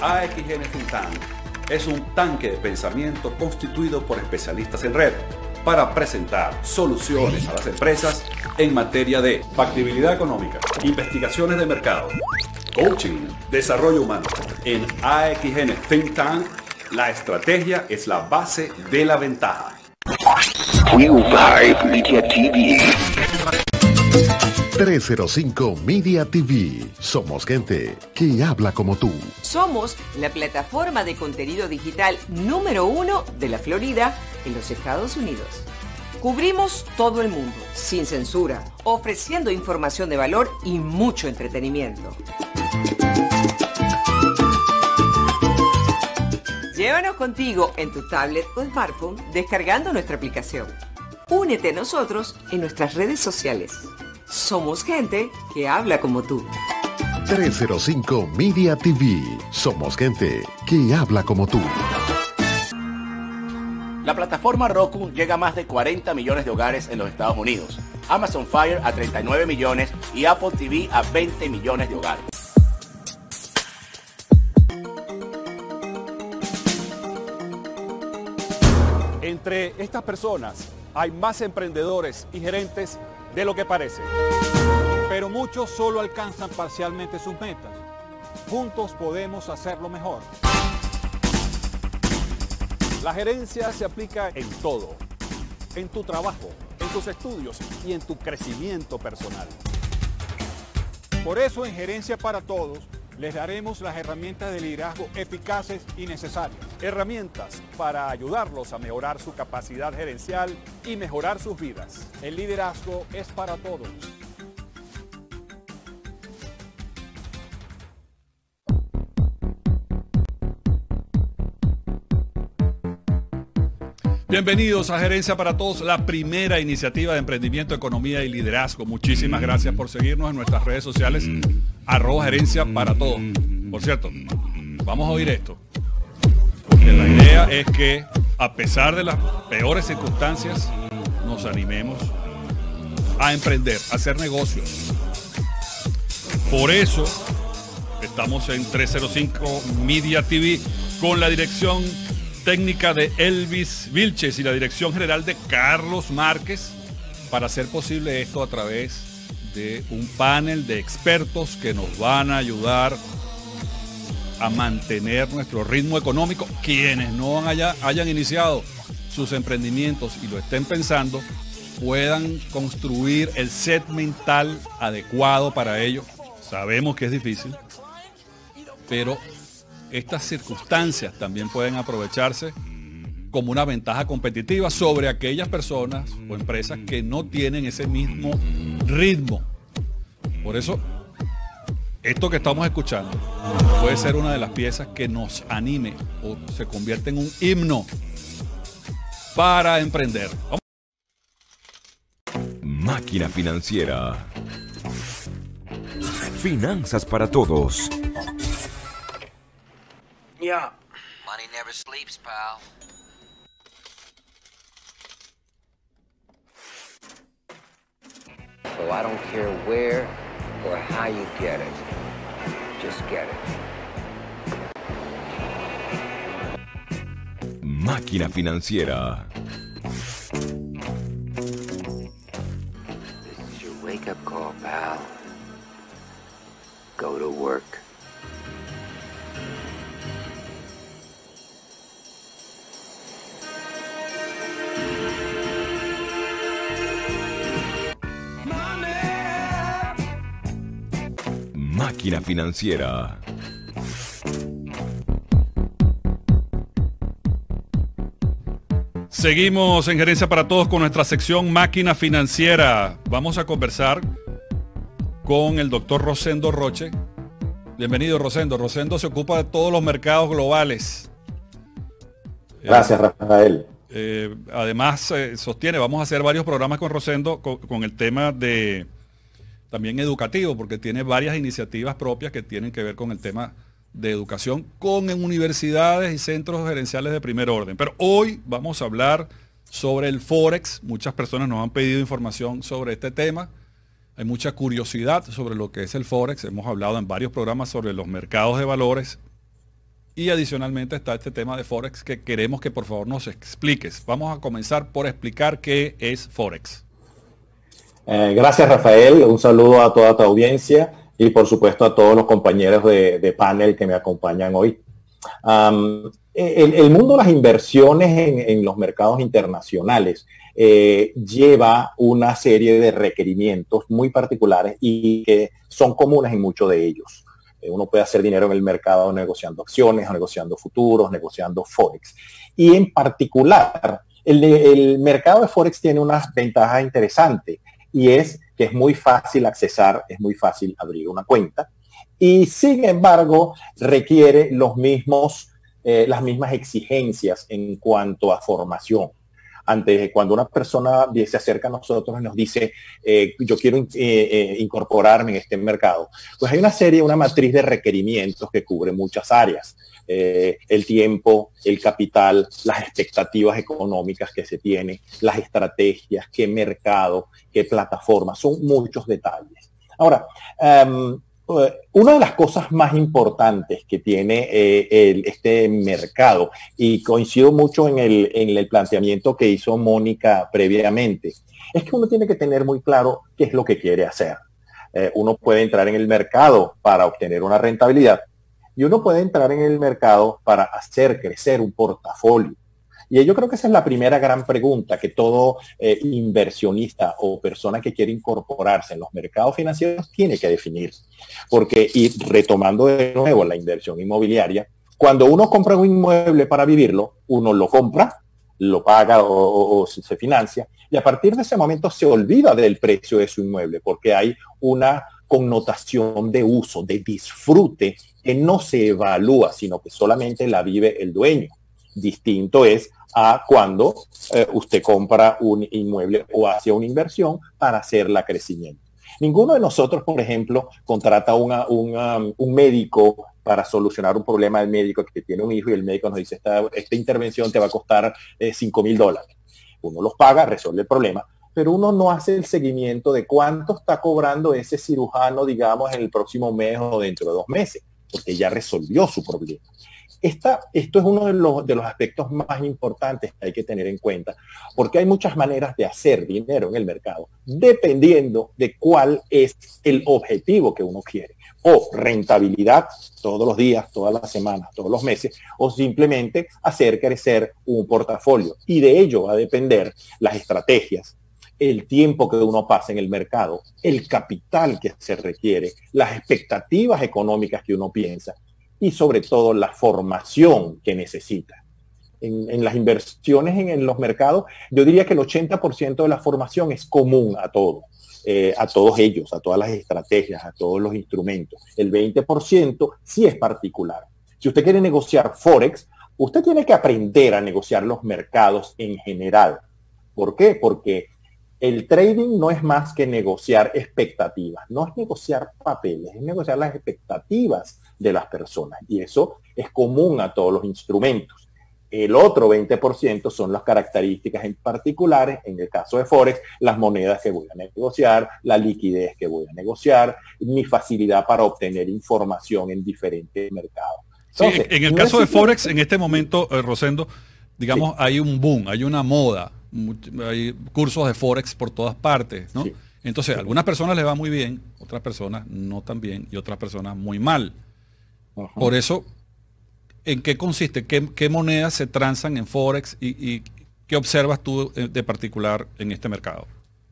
AXN Think Tank es un tanque de pensamiento constituido por especialistas en red para presentar soluciones a las empresas en materia de factibilidad económica, investigaciones de mercado, coaching, desarrollo humano. En AXN Think Tank, la estrategia es la base de la ventaja. Media TV. 305 Media TV. Somos gente que habla como tú. Somos la plataforma de contenido digital número 1 de la Florida en los Estados Unidos. Cubrimos todo el mundo, sin censura, ofreciendo información de valor y mucho entretenimiento. Llévanos contigo en tu tablet o smartphone descargando nuestra aplicación. Únete a nosotros en nuestras redes sociales. Somos gente que habla como tú. 305 Media TV. Somos gente que habla como tú. La plataforma Roku llega a más de 40 millones de hogares en los Estados Unidos, Amazon Fire a 39 millones y Apple TV a 20 millones de hogares. Entre estas personas hay más emprendedores y gerentes de lo que parece. Pero muchos solo alcanzan parcialmente sus metas. Juntos podemos hacerlo mejor. La gerencia se aplica en todo. En tu trabajo, en tus estudios y en tu crecimiento personal. Por eso en Gerencia para Todos les daremos las herramientas de liderazgo eficaces y necesarias. Herramientas para ayudarlos a mejorar su capacidad gerencial y mejorar sus vidas. El liderazgo es para todos. Bienvenidos a Gerencia para Todos, la primera iniciativa de emprendimiento, economía y liderazgo. Muchísimas gracias por seguirnos en nuestras redes sociales, @Gerencia para Todos. Por cierto, vamos a oír esto, porque la idea es que a pesar de las peores circunstancias, nos animemos a emprender, a hacer negocios. Por eso estamos en 305 Media TV con la dirección técnica de Elvis Vilches y la dirección general de Carlos Márquez para hacer posible esto a través de un panel de expertos que nos van a ayudar a mantener nuestro ritmo económico. Quienes no hayan iniciado sus emprendimientos y lo estén pensando, puedan construir el set mental adecuado para ello. Sabemos que es difícil, pero estas circunstancias también pueden aprovecharse como una ventaja competitiva sobre aquellas personas o empresas que no tienen ese mismo ritmo. Por eso, esto que estamos escuchando puede ser una de las piezas que nos anime o se convierte en un himno para emprender. Máquina Financiera. Finanzas para Todos. Yeah. Money never sleeps, pal. So I don't care where or how you get it. Just get it. Máquina Financiera. This is your wake-up call, pal. Go to work. Máquina Financiera. Seguimos en Gerencia para Todos con nuestra sección Máquina Financiera. Vamos a conversar con el doctor Rosendo Roche. Bienvenido, Rosendo. Rosendo se ocupa de todos los mercados globales. Gracias, Rafael. Además, sostiene, vamos a hacer varios programas con Rosendo con el tema de también educativo, porque tiene varias iniciativas propias que tienen que ver con el tema de educación con universidades y centros gerenciales de primer orden. Pero hoy vamos a hablar sobre el Forex. Muchas personas nos han pedido información sobre este tema. Hay mucha curiosidad sobre lo que es el Forex. Hemos hablado en varios programas sobre los mercados de valores Y adicionalmente está este tema de Forex que queremos que por favor nos expliques. Vamos a comenzar por explicar qué es Forex. Gracias, Rafael. Un saludo a toda tu audiencia y por supuesto a todos los compañeros de panel que me acompañan hoy. El mundo de las inversiones en los mercados internacionales lleva una serie de requerimientos muy particulares y que son comunes en muchos de ellos. Uno puede hacer dinero en el mercado negociando acciones, negociando futuros, negociando Forex. Y en particular, el mercado de Forex tiene unas ventajas interesantes y es que es muy fácil accesar, es muy fácil abrir una cuenta y sin embargo requiere las mismas exigencias en cuanto a formación. Cuando una persona se acerca a nosotros y nos dice yo quiero incorporarme en este mercado, pues hay una matriz de requerimientos que cubre muchas áreas. El tiempo, el capital, las expectativas económicas que se tiene, las estrategias, qué mercado, qué plataforma, son muchos detalles. Ahora, una de las cosas más importantes que tiene este mercado, y coincido mucho en el planteamiento que hizo Mónica previamente, es que uno tiene que tener muy claro qué es lo que quiere hacer. Uno puede entrar en el mercado para obtener una rentabilidad y uno puede entrar en el mercado para hacer crecer un portafolio. Y yo creo que esa es la primera gran pregunta que todo inversionista o persona que quiere incorporarse en los mercados financieros tiene que definir. Porque, y retomando de nuevo la inversión inmobiliaria, cuando uno compra un inmueble para vivirlo, uno lo compra, lo paga o se financia, y a partir de ese momento se olvida del precio de su inmueble, porque hay una connotación de uso, de disfrute, que no se evalúa, sino que solamente la vive el dueño. Distinto es a cuando usted compra un inmueble o hace una inversión para hacerla crecimiento. Ninguno de nosotros, por ejemplo, contrata un médico para solucionar un problema del médico que tiene un hijo y el médico nos dice esta intervención te va a costar $5,000. Uno los paga, resuelve el problema, pero uno no hace el seguimiento de cuánto está cobrando ese cirujano, digamos, en el próximo mes o dentro de 2 meses, porque ya resolvió su problema. Esto es uno de los aspectos más importantes que hay que tener en cuenta, porque hay muchas maneras de hacer dinero en el mercado, dependiendo de cuál es el objetivo que uno quiere. O rentabilidad todos los días, todas las semanas, todos los meses, o simplemente hacer crecer un portafolio. Y de ello va a depender las estrategias, el tiempo que uno pasa en el mercado, el capital que se requiere, las expectativas económicas que uno piensa, y sobre todo la formación que necesita. En las inversiones en los mercados, yo diría que el 80% de la formación es común a todos ellos, a todas las estrategias, a todos los instrumentos. El 20% sí es particular. Si usted quiere negociar Forex, usted tiene que aprender a negociar los mercados en general. ¿Por qué? Porque el trading no es más que negociar expectativas, no es negociar papeles, es negociar las expectativas de las personas. Y eso es común a todos los instrumentos. El otro 20% son las características en particulares, en el caso de Forex, las monedas que voy a negociar, la liquidez que voy a negociar, mi facilidad para obtener información en diferentes mercados. Entonces, sí, en el caso de Forex, en este momento, Rosendo, digamos, sí, hay un boom, hay una moda, hay cursos de Forex por todas partes, ¿no? Sí. Entonces, a algunas personas les va muy bien, otras personas no tan bien y otras personas muy mal. Por eso, ¿en qué consiste? ¿Qué monedas se transan en Forex y qué observas tú de particular en este mercado?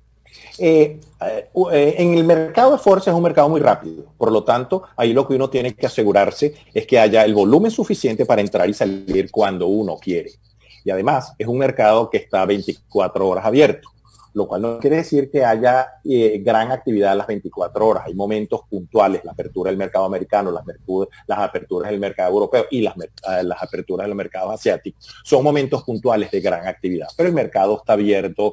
En el mercado de Forex es un mercado muy rápido. Por lo tanto, ahí lo que uno tiene que asegurarse es que haya el volumen suficiente para entrar y salir cuando uno quiere. Y además, es un mercado que está 24 horas abierto, lo cual no quiere decir que haya gran actividad a las 24 horas. Hay momentos puntuales, la apertura del mercado americano, las aperturas del mercado europeo y las aperturas de los mercados asiáticos. Son momentos puntuales de gran actividad, pero el mercado está abierto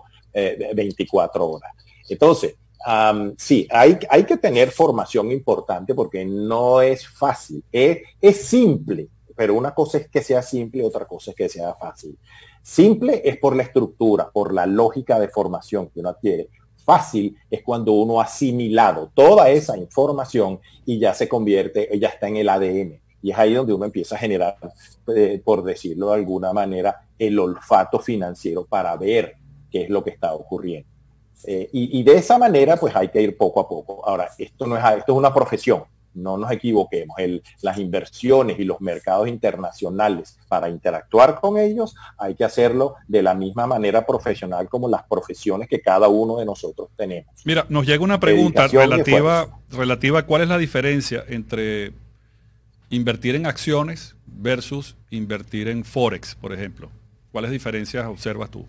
24 horas. Entonces, sí, hay que tener formación importante porque no es fácil. Es simple, pero una cosa es que sea simple y otra cosa es que sea fácil. Simple es por la estructura, por la lógica de formación que uno adquiere. Fácil es cuando uno ha asimilado toda esa información y ya se convierte, ya está en el ADN. Y es ahí donde uno empieza a generar, por decirlo de alguna manera, el olfato financiero para ver qué es lo que está ocurriendo. Y de esa manera, pues hay que ir poco a poco. Ahora, esto es una profesión. No nos equivoquemos, las inversiones y los mercados internacionales, para interactuar con ellos, hay que hacerlo de la misma manera profesional como las profesiones que cada uno de nosotros tenemos. Mira, nos llega una pregunta relativa a cuál es la diferencia entre invertir en acciones versus invertir en Forex, por ejemplo. ¿Cuáles diferencias observas tú?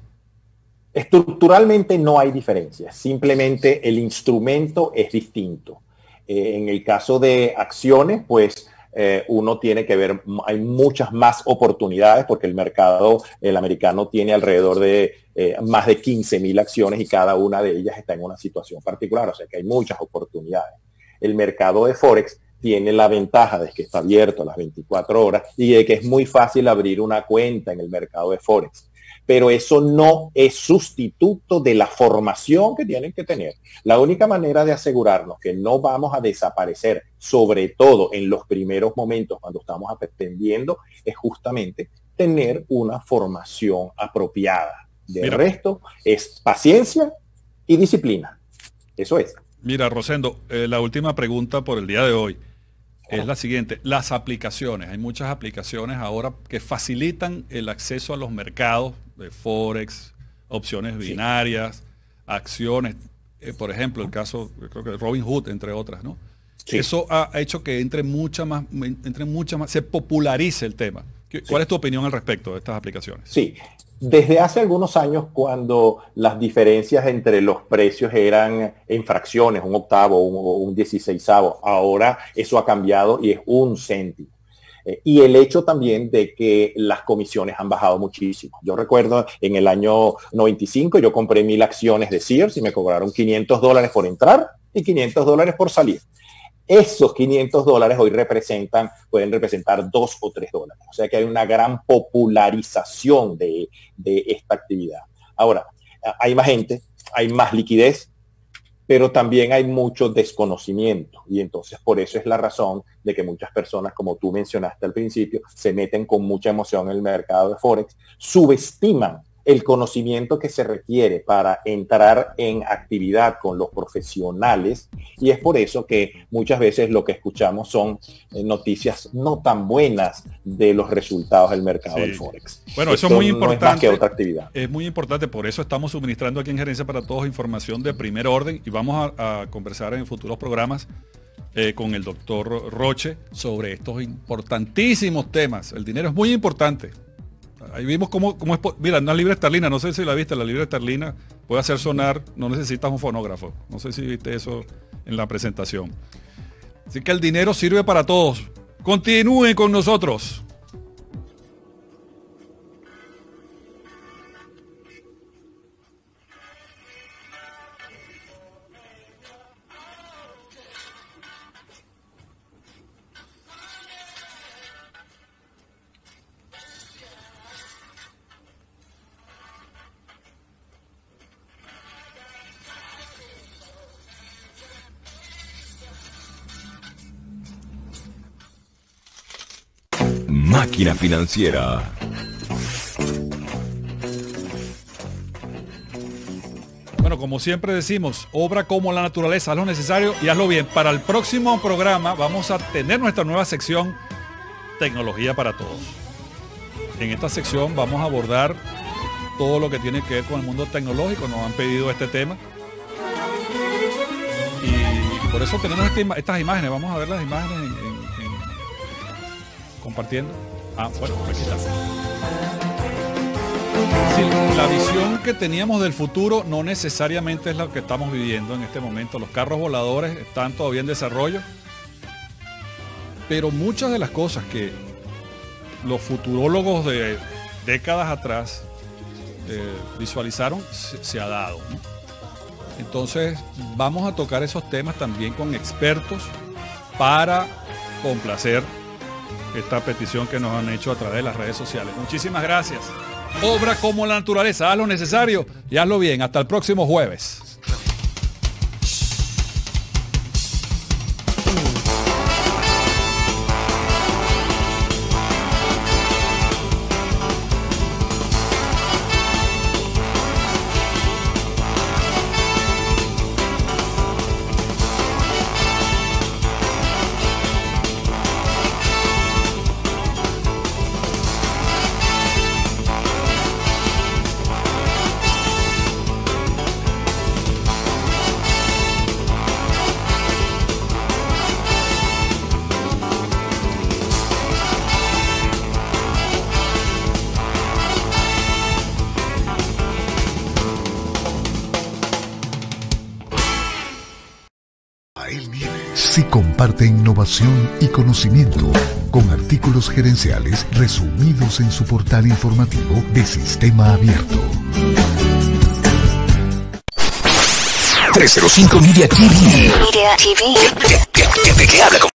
Estructuralmente no hay diferencia, simplemente el instrumento es distinto. En el caso de acciones, pues uno tiene que ver, hay muchas más oportunidades porque el mercado, el americano, tiene alrededor de más de 15.000 acciones y cada una de ellas está en una situación particular, o sea que hay muchas oportunidades. El mercado de Forex tiene la ventaja de que está abierto a las 24 horas y de que es muy fácil abrir una cuenta en el mercado de Forex. Pero eso no es sustituto de la formación que tienen que tener. La única manera de asegurarnos que no vamos a desaparecer, sobre todo en los primeros momentos cuando estamos aprendiendo, es justamente tener una formación apropiada. Del resto es paciencia y disciplina. Eso es. Mira, Rosendo, la última pregunta por el día de hoy es la siguiente. Las aplicaciones, hay muchas aplicaciones ahora que facilitan el acceso a los mercados de Forex, opciones binarias, acciones, por ejemplo, el caso, creo que Robinhood, entre otras, ¿no? Sí. Eso ha hecho que entre mucha más, se popularice el tema. ¿Cuál es tu opinión al respecto de estas aplicaciones? Sí, desde hace algunos años, cuando las diferencias entre los precios eran en fracciones, un octavo o un 16avo, ahora eso ha cambiado y es 1 céntimo. Y el hecho también de que las comisiones han bajado muchísimo. Yo recuerdo en el año 95 yo compré 1.000 acciones de Sears y me cobraron $500 por entrar y $500 por salir. Esos $500 hoy pueden representar $2 o $3. O sea que hay una gran popularización de esta actividad. Ahora, hay más gente, hay más liquidez, pero también hay mucho desconocimiento. Y entonces por eso es la razón de que muchas personas, como tú mencionaste al principio, se meten con mucha emoción en el mercado de Forex, subestiman el conocimiento que se requiere para entrar en actividad con los profesionales, y es por eso que muchas veces lo que escuchamos son noticias no tan buenas de los resultados del mercado del Forex. Bueno, eso es muy importante. No es más que otra actividad. Es muy importante, por eso estamos suministrando aquí en Gerencia para Todos información de primer orden y vamos a conversar en futuros programas con el doctor Roche sobre estos importantísimos temas. El dinero es muy importante. Ahí vimos cómo es. Mira, una libra esterlina, no sé si la viste, la libra esterlina puede hacer sonar, no necesitas un fonógrafo. No sé si viste eso en la presentación. Así que el dinero sirve para todos. Continúen con nosotros. Máquina Financiera. Bueno, como siempre decimos, obra como la naturaleza, haz lo necesario y hazlo bien. Para el próximo programa vamos a tener nuestra nueva sección Tecnología para Todos. En esta sección vamos a abordar todo lo que tiene que ver con el mundo tecnológico. Nos han pedido este tema. Y por eso tenemos estas imágenes. Vamos a ver las imágenes compartiendo. Bueno, aquí está. Sí, la visión que teníamos del futuro no necesariamente es la que estamos viviendo en este momento. Los carros voladores están todavía en desarrollo, pero muchas de las cosas que los futurólogos de décadas atrás visualizaron se ha dado, ¿no? Entonces vamos a tocar esos temas también con expertos para complacer esta petición que nos han hecho a través de las redes sociales. Muchísimas gracias. Obra como la naturaleza, haz lo necesario y hazlo bien. Hasta el próximo jueves. comparte innovación y conocimiento con artículos gerenciales resumidos en su portal informativo de Sistema Abierto. 305 Media TV. ¿De qué habla?